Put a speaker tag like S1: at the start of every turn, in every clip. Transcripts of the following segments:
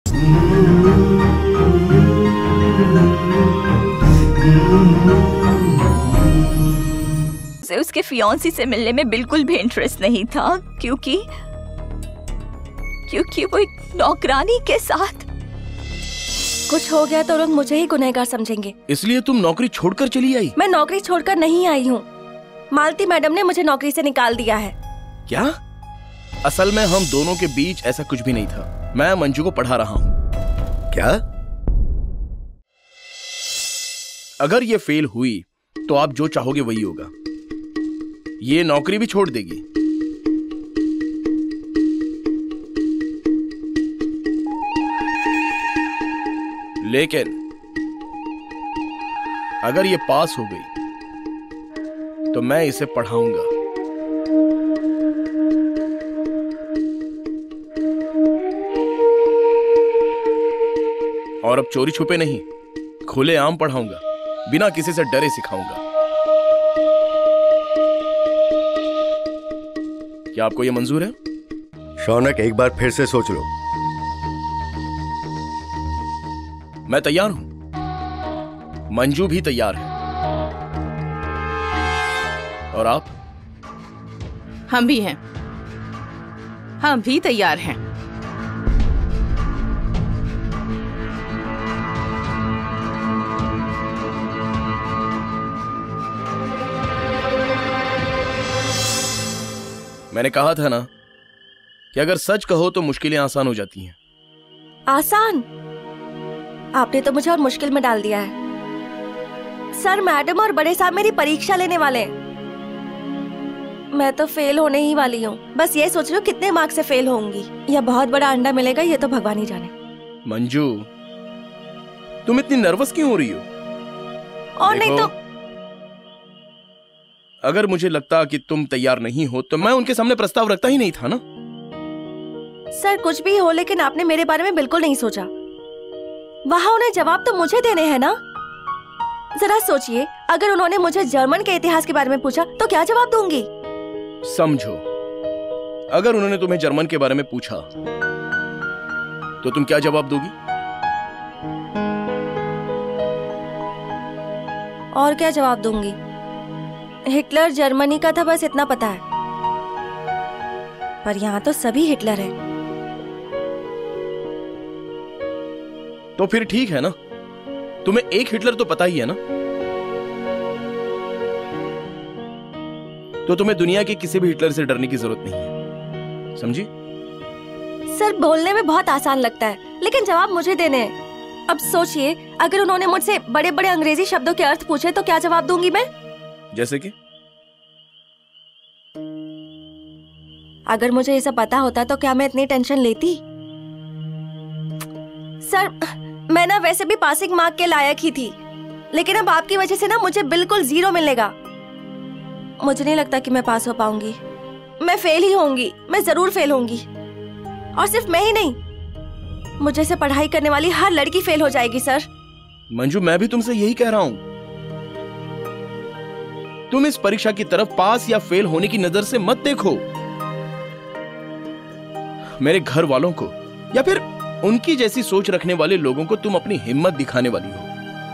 S1: उसके फियांसी से मिलने में बिल्कुल भी इंटरेस्ट नहीं था, क्योंकि वो एक नौकरानी के साथ।
S2: कुछ हो गया तो लोग मुझे ही गुनहगार समझेंगे।
S3: इसलिए तुम नौकरी छोड़कर चली आई?
S2: मैं नौकरी छोड़कर नहीं आई हूँ, मालती मैडम ने मुझे नौकरी से निकाल दिया है।
S3: क्या? असल में हम दोनों के बीच ऐसा कुछ भी नहीं था। मैं मंजू को पढ़ा रहा हूँ।
S4: क्या?
S3: अगर ये फेल हुई तो आप जो चाहोगे वही होगा। ये नौकरी भी छोड़ देगी। लेकिन अगर ये पास हो गई तो मैं इसे पढ़ाऊंगा। और अब चोरी छुपे नहीं, खुलेआम पढ़ाऊंगा, बिना किसी से डरे सिखाऊंगा। क्या आपको यह मंजूर है?
S4: शौनक, एक बार फिर से सोच लो।
S3: मैं तैयार हूं, मंजू भी तैयार है। और आप?
S5: हम भी हैं, हम भी तैयार हैं।
S3: मैंने कहा था ना कि अगर सच कहो तो मुश्किलें आसान हो जाती हैं।
S2: आसान? आपने तो मुझे और मुश्किल में डाल दिया है। सर, मैडम और बड़े साहब मेरी परीक्षा लेने वाले हैं। मैं तो फेल होने ही वाली हूँ। बस ये सोच लो कितने मार्क्स से फेल होंगी, या बहुत बड़ा अंडा मिलेगा, ये तो भगवान ही जाने।
S3: मंजू, तुम इतनी नर्वस क्यों हो रही हो?
S2: और नहीं तो
S3: अगर मुझे लगता कि तुम तैयार नहीं हो तो मैं उनके सामने प्रस्ताव रखता ही नहीं था ना।
S2: सर, कुछ भी हो, लेकिन आपने मेरे बारे में बिल्कुल नहीं सोचा। वहाँ उन्हें जवाब तो मुझे देने हैं ना। जरा सोचिए, अगर उन्होंने मुझे जर्मन के इतिहास के बारे में पूछा तो क्या जवाब दूंगी?
S3: समझो, अगर उन्होंने तुम्हें जर्मन के बारे में पूछा तो तुम क्या जवाब दोगी?
S2: और क्या जवाब दूंगी? हिटलर जर्मनी का था, बस इतना पता है। पर यहाँ तो सभी हिटलर हैं।
S3: तो फिर ठीक है ना, तुम्हें एक हिटलर तो पता ही है ना। तो तुम्हें दुनिया के किसी भी हिटलर से डरने की जरूरत नहीं है, समझी?
S2: सर, बोलने में बहुत आसान लगता है, लेकिन जवाब मुझे देने हैं। अब सोचिए, अगर उन्होंने मुझसे बड़े बड़े अंग्रेजी शब्दों के अर्थ पूछे तो क्या जवाब दूंगी मैं?
S3: जैसे कि?
S2: अगर मुझे ये सब पता होता तो क्या मैं इतनी टेंशन लेती? सर, मैं ना वैसे भी पासिंग मार्क के लायक ही थी, लेकिन अब आपकी वजह से ना मुझे बिल्कुल 0 मिलेगा। मुझे नहीं लगता कि मैं पास हो पाऊंगी। मैं फेल ही होंगी, मैं जरूर फेल होंगी। और सिर्फ मैं ही नहीं, मुझे से पढ़ाई करने वाली हर लड़की फेल हो जाएगी। सर
S3: मंजू, मैं भी तुमसे यही कह रहा हूं। तुम इस परीक्षा की तरफ पास या फेल होने की नजर से मत देखो। मेरे घर वालों को या फिर उनकी जैसी सोच रखने वाले लोगों को तुम अपनी हिम्मत दिखाने वाली हो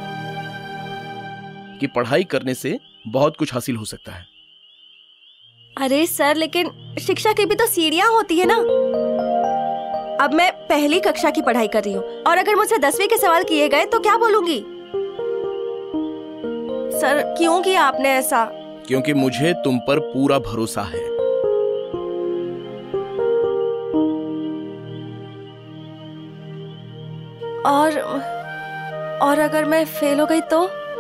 S3: कि पढ़ाई करने से बहुत कुछ हासिल हो सकता है।
S2: अरे सर, लेकिन शिक्षा की भी तो सीढ़ियां होती है ना। अब मैं पहली कक्षा की पढ़ाई कर रही हूँ, और अगर मुझसे 10वीं के सवाल किए गए तो क्या बोलूंगी? सर, क्यों किया आपने ऐसा?
S3: क्योंकि मुझे तुम पर पूरा भरोसा है।
S2: और अगर मैं फेल हो गई तो?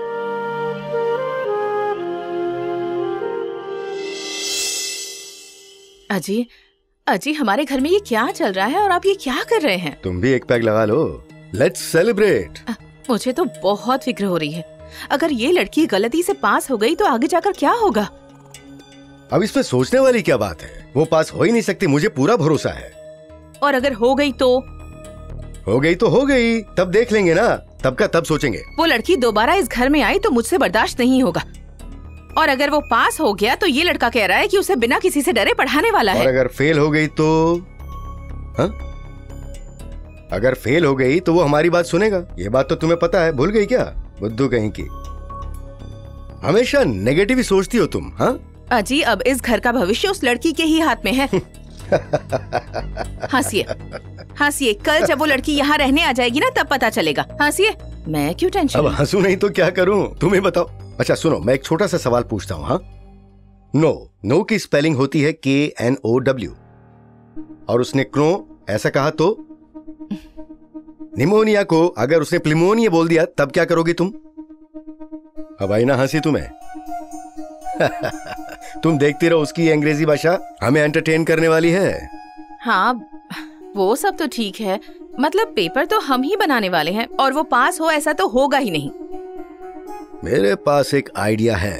S5: अजी, अजी, हमारे घर में ये क्या चल रहा है और आप ये क्या कर रहे हैं?
S4: तुम भी एक पैक लगा लो। Let's celebrate.
S5: मुझे तो बहुत फिक्र हो रही है। अगर ये लड़की गलती से पास हो गई तो आगे जाकर क्या होगा?
S4: अब इसमें सोचने वाली क्या बात है? वो पास हो ही नहीं सकती, मुझे पूरा भरोसा है।
S5: और अगर हो गई तो?
S4: हो गई तो हो गई, तब देख लेंगे ना, तब का तब सोचेंगे।
S5: वो लड़की दोबारा इस घर में आई तो मुझसे बर्दाश्त नहीं होगा। और अगर वो पास हो गया तो ये लड़का कह रहा है कि उसे बिना किसी से डरे पढ़ाने वाला है।
S4: और अगर फेल हो गई तो? हाँ? अगर फेल हो गई तो वो हमारी बात सुनेगा, ये बात तो तुम्हें पता है। भूल गई क्या बुद्धू कहीं की? हमेशा नेगेटिव ही सोचती हो तुम। हाँ
S5: अजी, अब इस घर का भविष्य उस लड़की के ही हाथ में है। हंसिए हंसिए, कल जब वो लड़की यहाँ रहने आ जाएगी ना तब पता चलेगा। हंसिए, मैं क्यों टेंशन?
S4: अब हंसू नहीं तो क्या करूं, तुम ही बताओ। अच्छा सुनो, मैं एक छोटा सा सवाल पूछता हूँ। हाँ, नो की स्पेलिंग होती है KNOW, और उसने क्रो ऐसा कहा तो? निमोनिया को अगर उसने प्लिमोनिया बोल दिया तब क्या करोगी तुम? अब आई ना हंसी तुम्हें। तुम देखती रहो, उसकी अंग्रेजी भाषा हमें एंटरटेन करने वाली है।
S5: हाँ वो सब तो ठीक है, मतलब पेपर तो हम ही बनाने वाले हैं, और वो पास हो ऐसा तो होगा ही नहीं।
S4: मेरे पास एक आइडिया है।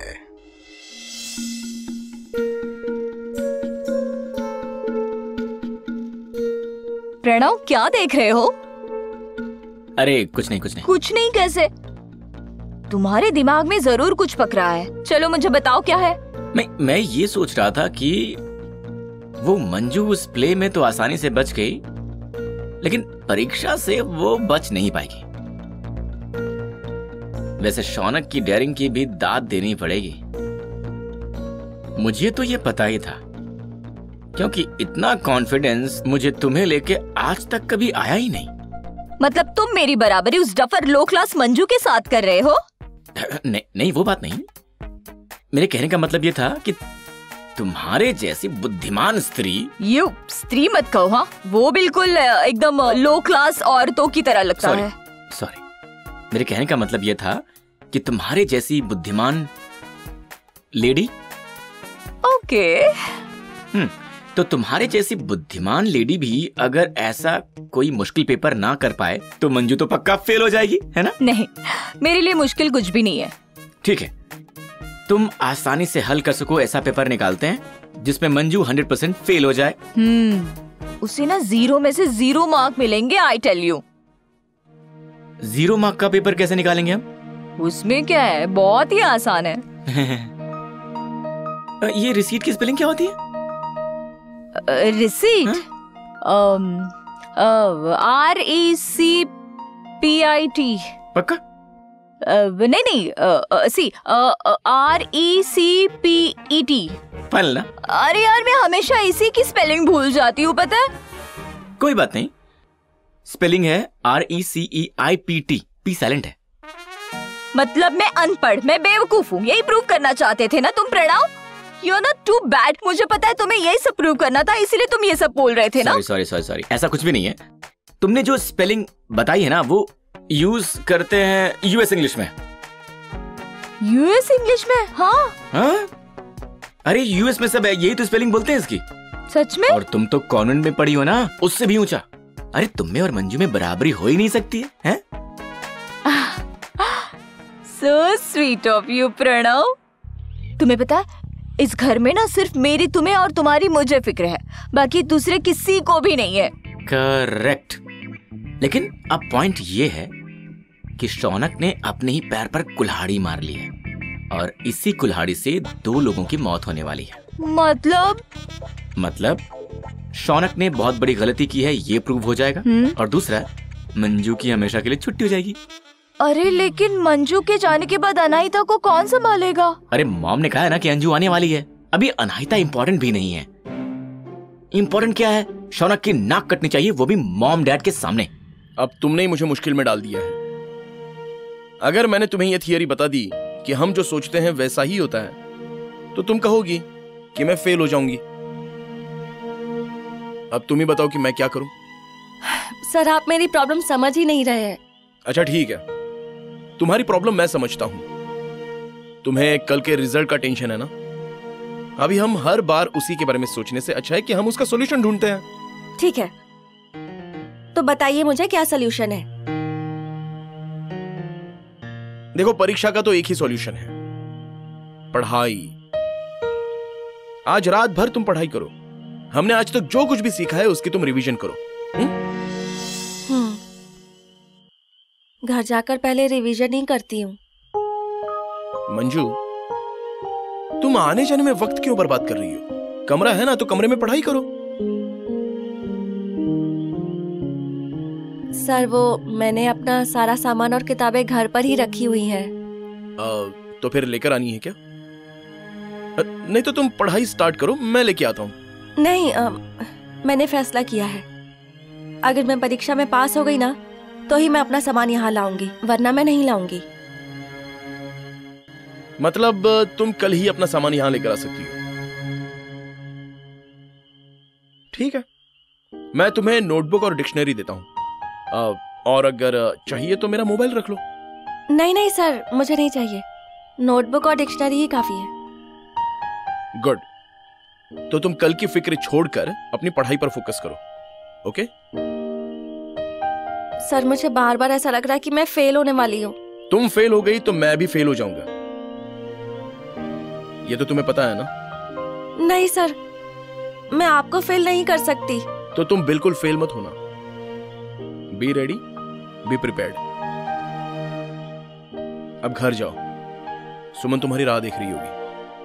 S1: प्रणव, क्या देख रहे हो?
S6: अरे कुछ नहीं कुछ नहीं।
S1: कुछ नहीं कैसे? तुम्हारे दिमाग में जरूर कुछ पक रहा है। चलो मुझे बताओ क्या है।
S6: मैं ये सोच रहा था कि वो मंजू उस प्ले में तो आसानी से बच गई, लेकिन परीक्षा से वो बच नहीं पाएगी। वैसे शौनक की डेयरिंग की भी दाद देनी पड़ेगी। मुझे तो ये पता ही था, क्योंकि इतना कॉन्फिडेंस मुझे तुम्हें लेके आज तक कभी आया ही नहीं।
S1: मतलब तुम मेरी बराबरी उस डफर लो क्लास मंजू के साथ कर रहे हो?
S6: नहीं वो बात नहीं। मेरे कहने का मतलब ये था कि तुम्हारे जैसी बुद्धिमान स्त्री।
S1: यू स्त्री मत कहो। हाँ, वो बिल्कुल एकदम लो क्लास औरतों की तरह लगता है।
S6: सॉरी, मेरे कहने का मतलब ये था कि तुम्हारे जैसी बुद्धिमान लेडी।
S1: ओके।
S6: तो तुम्हारे जैसी बुद्धिमान लेडी भी अगर ऐसा कोई मुश्किल पेपर ना कर पाए तो मंजू तो पक्का फेल हो जाएगी, है ना?
S1: नहीं, मेरे लिए मुश्किल कुछ भी नहीं है।
S6: ठीक है, तुम आसानी से हल कर सको ऐसा पेपर निकालते हैं जिसमें मंजू 100% फेल हो जाए।
S1: उसे ना 0 में से 0 मार्क मिलेंगे, आई टेल यू।
S6: 0 मार्क का पेपर कैसे निकालेंगे हम?
S1: उसमें क्या है, बहुत ही आसान है।
S6: ये रिसीट की स्पेलिंग क्या होती है?
S1: रिसीट? RECPIT।
S6: पक्का?
S1: नहीं, RECPET।
S6: फाइनल ना?
S1: अरे यार, मैं हमेशा इसी की स्पेलिंग भूल जाती हूँ, पता है?
S6: कोई बात नहीं, स्पेलिंग है RECEIPT। पी साइलेंट है।
S1: मतलब मैं अनपढ़, मैं बेवकूफ हूँ, यही प्रूव करना चाहते थे ना तुम Pranav? You're not too bad। मुझे पता है तुम्हें यही सब प्रूव करना था, इसीलिए तुम ये सब बोल रहे थे ना?
S6: सॉरी, ऐसा कुछ भी नहीं है। तुमने जो स्पेलिंग बताई है ना, वो यूज करते हैं यूएस इंग्लिश में।
S1: यूएस इंग्लिश में?
S6: हाँ? अरे यूएस में सब यही तो स्पेलिंग बोलते हैं इसकी।
S1: सच में?
S6: और तुम तो कॉन्वेंट में पढ़ी हो ना, उससे भी ऊंचा। अरे तुम में और मंजू में बराबरी हो ही नहीं सकती है?
S1: So sweet of you Pranav. तुम्हें पता है, इस घर में ना सिर्फ मेरी तुम्हें और तुम्हारी मुझे फिक्र है, बाकी दूसरे किसी को भी नहीं है।
S6: करेक्ट। लेकिन अब पॉइंट ये है कि शौनक ने अपने ही पैर पर कुल्हाड़ी मार ली है, और इसी कुल्हाड़ी से 2 लोगों की मौत होने वाली है। मतलब शौनक ने बहुत बड़ी गलती की है, ये प्रूव हो जाएगा। और दूसरा, मंजू की हमेशा के लिए छुट्टी हो जाएगी।
S1: अरे लेकिन मंजू के जाने के बाद अनाहिता को कौन संभालेगा?
S6: अरे मॉम ने कहा है ना कि अंजू आने वाली है। अभी अनाहिता इम्पोर्टेंट भी नहीं है। इम्पोर्टेंट क्या है? शौनक की नाक कटनी चाहिए, वो भी मॉम डैड के सामने।
S3: अब तुमने ही मुझे मुश्किल में डाल दिया है। अगर मैंने तुम्हें यह थियरी बता दी कि हम जो सोचते हैं वैसा ही होता है, तो तुम कहोगी कि मैं फेल हो जाऊंगी। अब तुम ही बताओ कि मैं क्या करूं?
S2: सर, आप मेरी प्रॉब्लम समझ ही नहीं रहे हैं।
S3: अच्छा ठीक है, तुम्हारी प्रॉब्लम मैं समझता हूं। तुम्हें कल के रिजल्ट का टेंशन है ना? अभी हम हर बार उसी के बारे में सोचने से अच्छा है कि हम उसका सॉल्यूशन ढूंढते हैं।
S2: ठीक है, तो बताइए मुझे क्या सॉल्यूशन है?
S3: देखो, परीक्षा का तो एक ही सॉल्यूशन है, पढ़ाई। आज रात भर तुम पढ़ाई करो। हमने आज तक जो कुछ भी सीखा है उसकी तुम रिवीजन करो।
S2: घर जाकर पहले रिवीजन ही करती हूँ।
S3: मंजू, तुम आने जाने में वक्त क्यों बर्बाद कर रही हो? कमरा है ना, तो कमरे में पढ़ाई करो।
S2: सर वो मैंने अपना सारा सामान और किताबें घर पर ही रखी हुई हैं।
S3: तो फिर लेकर आनी है क्या? नहीं तो तुम पढ़ाई स्टार्ट करो, मैं लेके आता हूँ।
S2: नहीं, मैंने फैसला किया है, अगर मैं परीक्षा में पास हो गई ना तो ही मैं अपना सामान यहाँ लाऊंगी, वरना मैं नहीं लाऊंगी।
S3: मतलब तुम कल ही अपना सामान यहाँ लेकर आ सकती हो? ठीक है, मैं तुम्हें नोटबुक और डिक्शनरी देता हूँ, और अगर चाहिए तो मेरा मोबाइल रख लो।
S2: नहीं नहीं सर, मुझे नहीं चाहिए, नोटबुक और डिक्शनरी ही काफी है।
S3: गुड, तो तुम कल की फिक्र छोड़कर अपनी पढ़ाई पर फोकस करो, ओके?
S2: सर मुझे बार बार ऐसा लग रहा है कि मैं फेल होने वाली हूँ।
S3: तुम फेल हो गई तो मैं भी फेल हो जाऊंगा, ये तो तुम्हें पता है ना?
S2: नहीं सर, मैं आपको फेल नहीं कर सकती।
S3: तो तुम बिल्कुल फेल मत होना। Be ready, be prepared. अब घर जाओ, सुमन तुम्हारी राह देख रही होगी।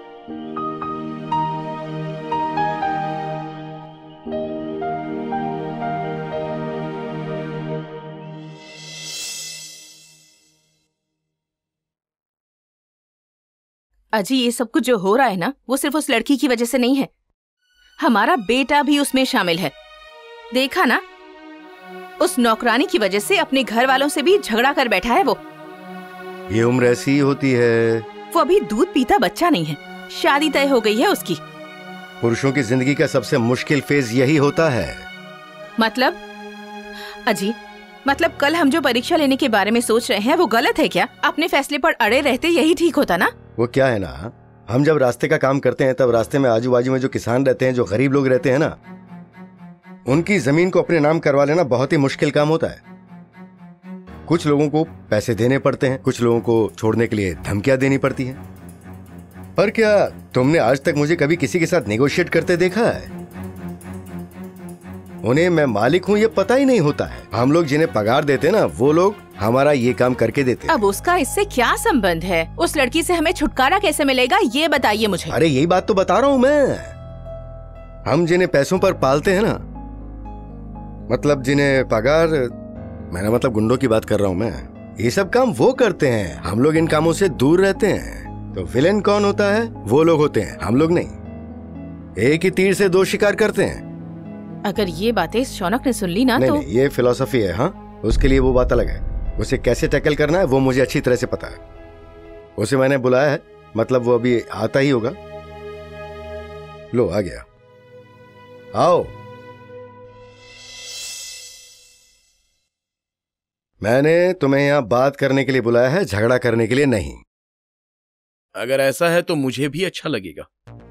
S5: अजी ये सब कुछ जो हो रहा है ना, वो सिर्फ उस लड़की की वजह से नहीं है, हमारा बेटा भी उसमें शामिल है। देखा ना, उस नौकरानी की वजह से अपने घर वालों से भी झगड़ा कर बैठा है वो।
S4: ये उम्र ऐसी होती है।
S5: वो अभी दूध पीता बच्चा नहीं है, शादी तय हो गई है उसकी।
S4: पुरुषों की जिंदगी का सबसे मुश्किल फेज यही होता है।
S5: मतलब अजी, मतलब कल हम जो परीक्षा लेने के बारे में सोच रहे हैं वो गलत है क्या? अपने फैसले पर अड़े रहते यही ठीक होता ना।
S4: वो क्या है ना, हम जब रास्ते का काम करते हैं तब रास्ते में आजू बाजू में जो किसान रहते हैं, जो गरीब लोग रहते हैं ना, उनकी जमीन को अपने नाम करवा लेना बहुत ही मुश्किल काम होता है। कुछ लोगों को पैसे देने पड़ते हैं, कुछ लोगों को छोड़ने के लिए धमकियां देनी पड़ती हैं। पर क्या तुमने आज तक मुझे कभी किसी के साथ नेगोशिएट करते देखा है? उन्हें मैं मालिक हूँ ये पता ही नहीं होता है। हम लोग जिन्हें पगार देते हैं ना, वो लोग हमारा ये काम करके देते हैं।
S5: अब उसका इससे क्या संबंध है? उस लड़की से हमें छुटकारा कैसे मिलेगा ये बताइए मुझे।
S4: अरे यही बात तो बता रहा हूँ मैं। हम जिन्हें पैसों पर पालते हैं ना, मतलब जिन्हें पगार, मैंने मतलब गुंडों की बात कर रहा हूँ मैं, ये सब काम वो करते हैं। हम लोग इन कामों से दूर रहते हैं। तो विलेन कौन होता है? वो लोग होते हैं, हम लोग नहीं। एक ही तीर से दो शिकार करते हैं।
S5: अगर ये बातें शौनक ने सुन ली ना
S4: नहीं,
S5: तो
S4: नहीं, ये फिलॉसफी है। हाँ, उसके लिए वो बात अलग है। उसे कैसे टैकल करना है वो मुझे अच्छी तरह से पता है। उसे मैंने बुलाया है, मतलब वो अभी आता ही होगा। लो आ गया, आओ। मैंने तुम्हें यहाँ बात करने के लिए बुलाया है, झगड़ा करने के लिए नहीं।
S3: अगर ऐसा है तो मुझे भी अच्छा लगेगा।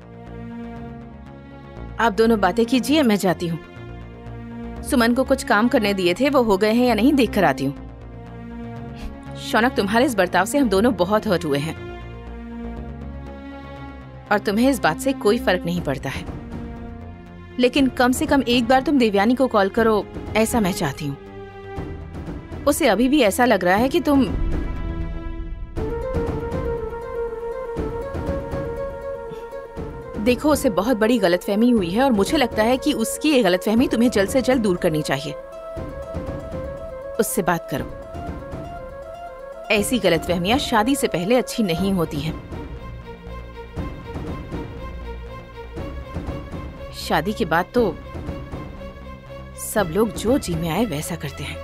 S5: आप दोनों बातें कीजिए, मैं जाती हूँ। सुमन को कुछ काम करने दिए थे, वो हो गए हैं या नहीं देख कर आती हूँ। शौनक, तुम्हारे इस बर्ताव से हम दोनों बहुत हर्ट हुए हैं और तुम्हें इस बात से कोई फर्क नहीं पड़ता है, लेकिन कम से कम एक बार तुम देवयानी को कॉल करो, ऐसा मैं चाहती हूँ। उसे अभी भी ऐसा लग रहा है कि तुम देखो, उसे बहुत बड़ी गलतफहमी हुई है और मुझे लगता है कि उसकी ये गलतफहमी तुम्हें जल्द से जल्द दूर करनी चाहिए। उससे बात करो। ऐसी गलतफहमियां शादी से पहले अच्छी नहीं होती हैं। शादी के बाद तो सब लोग जो जी में आए वैसा करते हैं।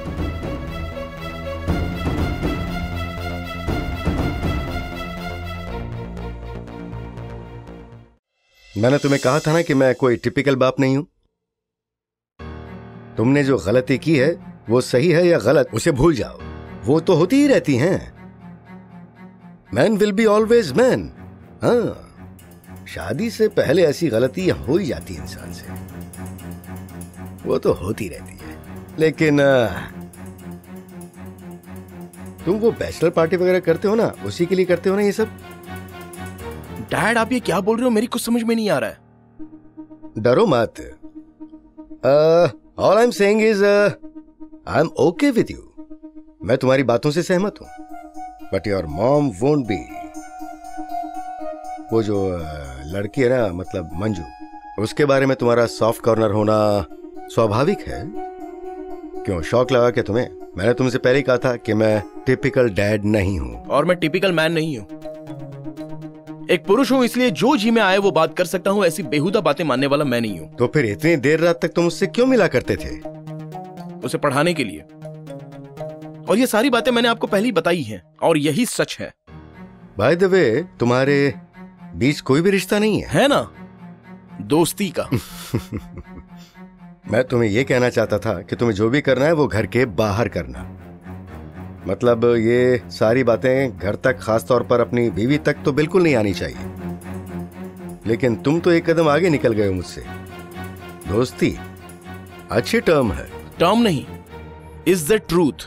S4: मैंने तुम्हें कहा था ना कि मैं कोई टिपिकल बाप नहीं हूं। तुमने जो गलती की है वो सही है या गलत, उसे भूल जाओ। वो तो होती ही रहती हैं। Man will be always man. हाँ, शादी से पहले ऐसी गलती हो ही जाती है इंसान से, वो तो होती रहती है। लेकिन तुम वो बैचलर पार्टी वगैरह करते हो ना, उसी के लिए करते हो ना ये सब?
S3: डैड, आप ये क्या बोल रहे हो? मेरी कुछ समझ में नहीं आ रहा है।
S4: डरो मत। All I am saying is I am okay with you. मैं तुम्हारी बातों से सहमत हूं, but your mom won't be. वो जो लड़की है ना, मतलब मंजू, उसके बारे में तुम्हारा सॉफ्ट कॉर्नर होना स्वाभाविक है। क्यों शौक लगा के तुम्हें? मैंने तुमसे पहले ही कहा था कि मैं टिपिकल डैड नहीं हूँ।
S3: और मैं टिपिकल मैन नहीं हूँ। एक पुरुष हूँ, इसलिए जो जी में आए वो बात कर सकता हूँ। ऐसी बेहुदा बातें मानने वाला मैं नहीं हूँ।
S4: तो फिर इतनी देर रात तक तुम उससे क्यों मिला करते थे?
S3: उसे पढ़ाने के लिए। और ये सारी बातें मैंने आपको पहले ही बताई हैं, और यही सच है।
S4: बाय द वे, तुम्हारे बीच कोई भी रिश्ता नहीं
S3: है ना? दोस्ती का।
S4: मैं तुम्हें यह कहना चाहता था कि तुम्हें जो भी करना है वो घर के बाहर करना। मतलब ये सारी बातें घर तक, खास तौर पर अपनी बीवी तक तो बिल्कुल नहीं आनी चाहिए। लेकिन तुम तो एक कदम आगे निकल गए हो मुझसे। दोस्ती अच्छी टर्म है।
S3: टर्म नहीं, इज द ट्रूथ।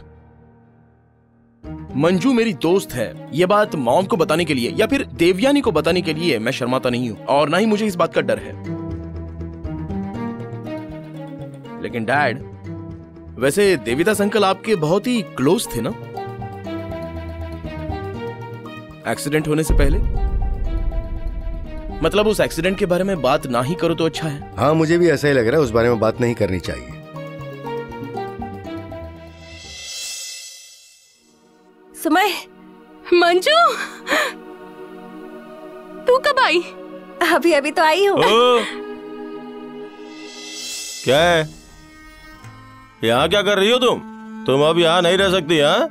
S3: मंजू मेरी दोस्त है। यह बात मॉम को बताने के लिए या फिर देवयानी को बताने के लिए मैं शर्माता नहीं हूं, और ना ही मुझे इस बात का डर है। लेकिन डैड, वैसे देविदास अंकल आपके बहुत ही क्लोज थे ना, एक्सीडेंट होने से पहले? मतलब उस एक्सीडेंट के बारे में बात ना ही करो तो अच्छा है।
S4: हाँ, मुझे भी ऐसा ही लग रहा है, उस बारे में बात नहीं करनी चाहिए।
S2: सुमय।
S5: मंजू, तू कब आई?
S2: अभी अभी तो आई हूँ।
S7: क्या है? यहाँ क्या कर रही हो तुम? तुम अब यहाँ नहीं रह सकती। हाँ,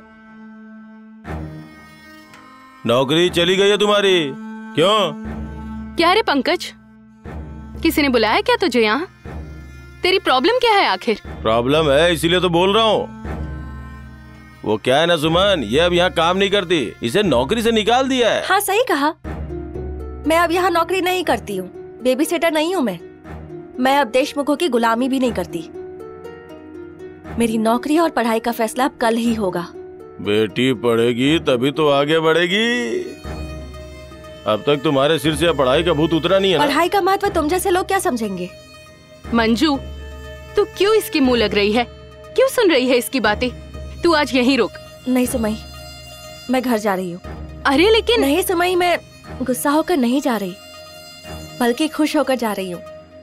S7: नौकरी चली गई है तुम्हारी। क्यों?
S8: क्या रे पंकज, किसी ने बुलाया क्या तुझे यहाँ? तेरी प्रॉब्लम क्या है आखिर?
S7: प्रॉब्लम है इसीलिए तो बोल रहा हूँ। वो क्या है ना सुमन, ये अब यहाँ काम नहीं करती, इसे नौकरी से निकाल दिया है।
S2: हाँ सही कहा। मैं अब यहाँ नौकरी नहीं करती हूँ, बेबी सिटर नहीं हूँ मैं अब देशमुखों की गुलामी भी नहीं करती। मेरी नौकरी और पढ़ाई का फैसला अब कल ही होगा।
S7: बेटी पढ़ेगी तभी तो आगे बढ़ेगी। अब तक तुम्हारे सिर से पढ़ाई का भूत उतरा नहीं है ना?
S2: पढ़ाई का महत्व तुम जैसे लोग क्या समझेंगे?
S8: मंजू, तू क्यों इसकी मुंह लग रही है? क्यों सुन रही है इसकी बातें? तू आज यहीं रुक।
S2: नहीं सुमई, मैं घर जा रही हूँ।
S8: अरे लेकिन
S2: नहीं सुमई, मैं गुस्सा होकर नहीं जा रही, बल्कि खुश होकर जा रही हूँ।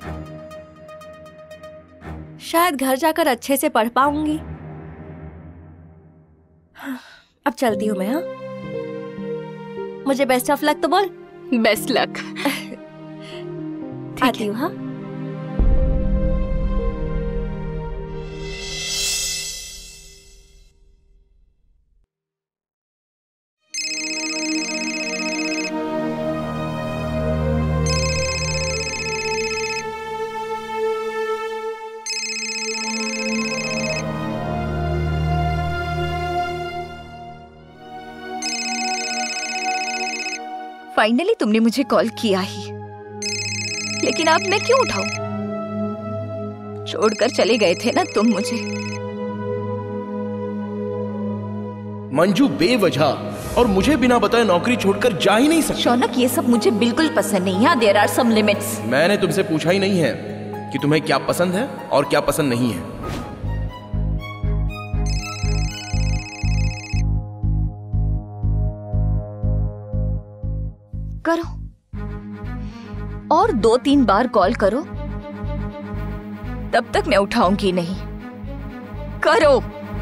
S2: शायद घर जाकर अच्छे से पढ़ पाऊंगी। अब चलती हूँ मैं। हाँ, मुझे बेस्ट ऑफ लक तो बोल।
S8: Best luck.
S2: आती हूँ। हाँ,
S1: फाइनली तुमने मुझे कॉल किया ही, लेकिन अब मैं क्यों उठाऊं? छोड़कर चले गए थे ना तुम मुझे।
S3: मंजू बेवजह और मुझे बिना बताए नौकरी छोड़कर जा ही नहीं सकती।
S1: शौनक, ये सब मुझे बिल्कुल पसंद नहीं है। There are some limits.
S3: मैंने तुमसे पूछा ही नहीं है कि तुम्हें क्या पसंद है और क्या पसंद नहीं है।
S1: करो और 2-3 बार कॉल करो, तब तक मैं उठाऊंगी नहीं। करो।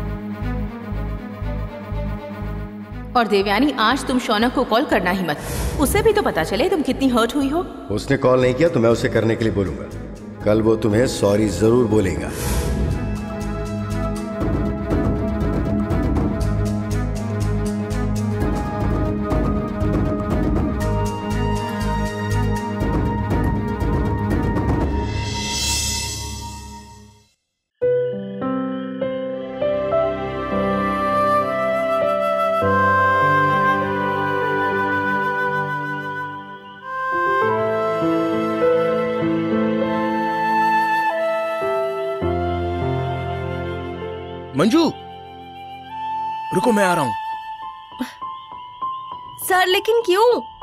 S5: और देवयानी, आज तुम शौनक को कॉल करना ही मत। उसे भी तो पता चले तुम कितनी हर्ट हुई हो।
S4: उसने कॉल नहीं किया तो मैं उसे करने के लिए बोलूंगा। कल वो तुम्हें सॉरी जरूर बोलेगा।
S3: मंजू, रुको, मैं आ रहा हूं।
S2: सर लेकिन क्यों?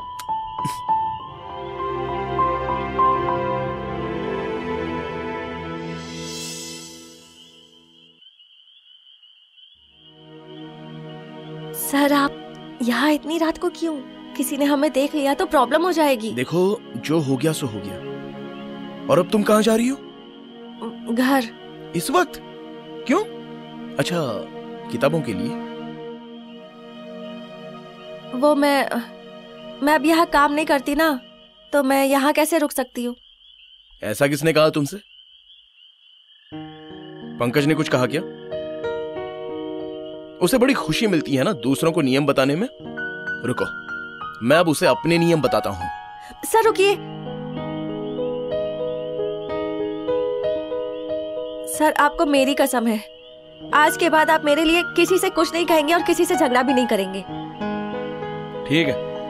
S2: सर आप यहाँ इतनी रात को क्यों? किसी ने हमें देख लिया तो प्रॉब्लम हो जाएगी।
S3: देखो, जो हो गया सो हो गया। और अब तुम कहाँ जा रही हो?
S2: घर।
S3: इस वक्त? क्यों? अच्छा, किताबों के लिए?
S2: वो मैं अब यहाँ काम नहीं करती ना, तो मैं यहाँ कैसे रुक सकती हूँ?
S3: ऐसा किसने कहा तुमसे? पंकज ने कुछ कहा क्या? उसे बड़ी खुशी मिलती है ना दूसरों को नियम बताने में। रुको, मैं अब उसे अपने नियम बताता हूँ।
S2: सर रुकिए। सर आपको मेरी कसम है, आज के बाद आप मेरे लिए किसी से कुछ नहीं कहेंगे और किसी से झगड़ा भी नहीं करेंगे।
S3: ठीक है,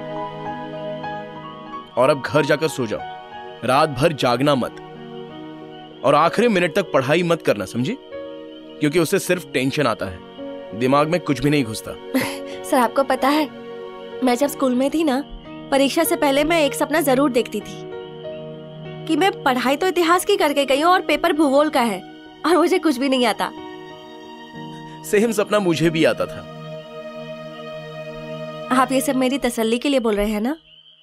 S3: और अब घर जाकर सो जाओ। रात भर जागना मत और आखिरी मिनट तक पढ़ाई मत करना, समझी? क्योंकि उससे सिर्फ टेंशन आता है, दिमाग में कुछ भी नहीं घुसता।
S2: सर आपको पता है, मैं जब स्कूल में थी ना, परीक्षा से पहले मैं एक सपना जरूर देखती थी कि मैं पढ़ाई तो इतिहास की करके गई हूँ और पेपर भूगोल का है और मुझे कुछ भी नहीं आता।
S3: सेम सपना मुझे भी आता था।
S2: आप ये सब मेरी तसल्ली के लिए बोल रहे हैं ना?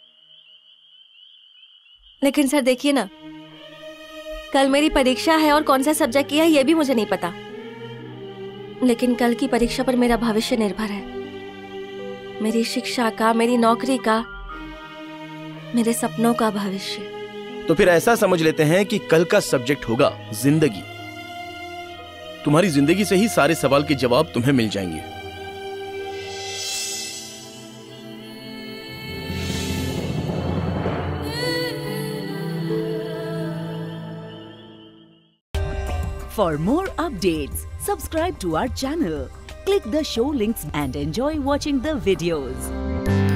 S2: लेकिन सर देखिए ना, कल मेरी परीक्षा है और कौन सा सब्जेक्ट की है ये भी मुझे नहीं पता। लेकिन कल की परीक्षा पर मेरा भविष्य निर्भर है, मेरी शिक्षा का, मेरी नौकरी का, मेरे सपनों का भविष्य।
S3: तो फिर ऐसा समझ लेते हैं कि कल का सब्जेक्ट होगा जिंदगी। तुम्हारी जिंदगी से ही सारे सवाल के जवाब तुम्हें मिल जाएंगे।
S9: For more updates, subscribe to our channel, click the show links and enjoy watching the videos.